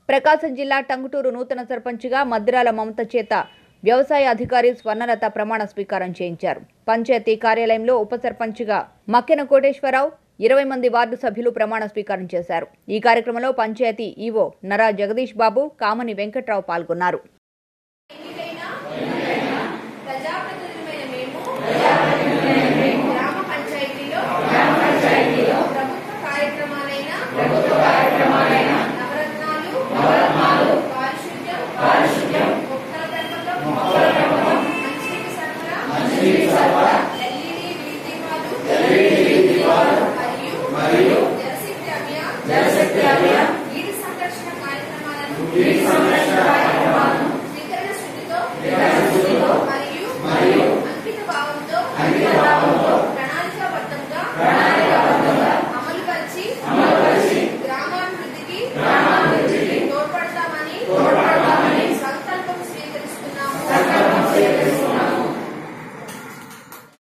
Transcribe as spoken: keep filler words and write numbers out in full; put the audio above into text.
ప్రకాశం జిల్లా టంగుటూరు నూతన సర్పంచ్గా మద్దిరాల మమత చేత వ్యవసాయ అధికారి స్వర్ణలత ప్రమాణ స్వీకారం చేయించారు. పంచాయతీ కార్యాలయంలో ఉప సర్పంచ్గా మక్కెన కోటేశ్వరరావు, ఇరవై మంది వార్డు సభ్యులు ప్రమాణ స్వీకారం చేశారు. ఈ కార్యక్రమంలో పంచాయతీ ఈవో నరా జగదీష్ బాబు, కామని వెంకట్రావు పాల్గొన్నారు. జలశక్తి అభియాన్, నీటి సంరక్షణ కార్యక్రమాలను